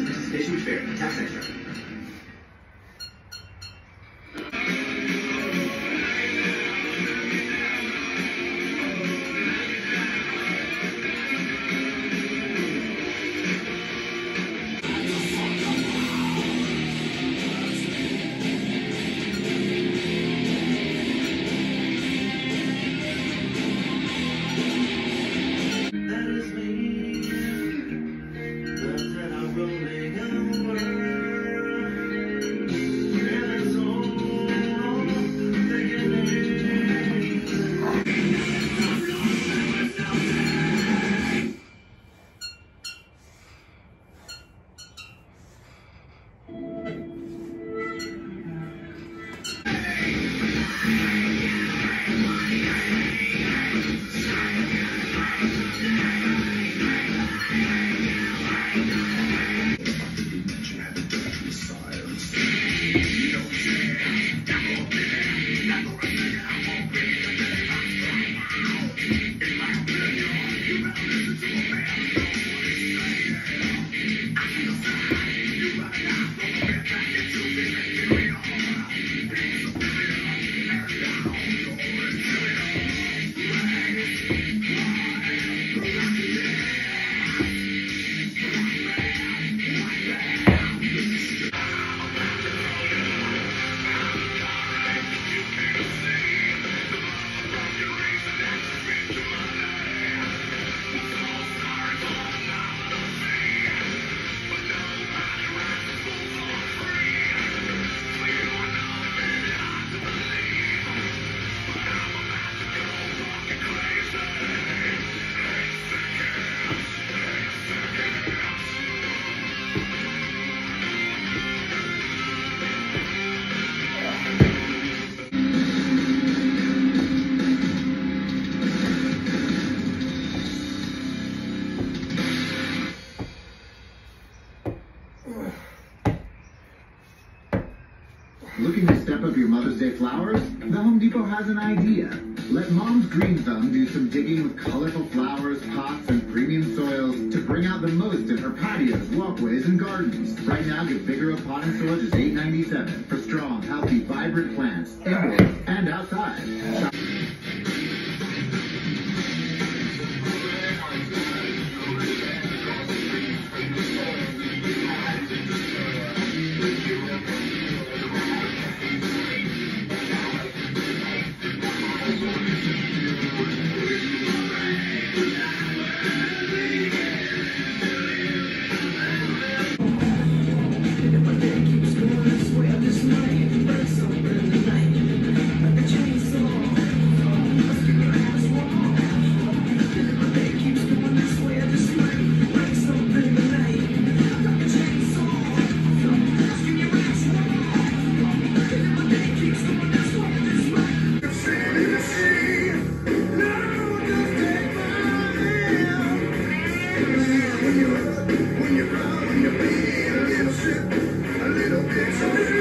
Participation is fair. Tax extra. Looking to step up your Mother's Day flowers? The Home Depot has an idea. Let Mom's Green Thumb do some digging with colorful flowers, pots, and premium soils to bring out the most in her patios, walkways, and gardens. Right now, get Vigoro Pot and Soil just $8.97 for strong, healthy, vibrant plants, indoors and outside. When you're bleeding a little shit, a little bit.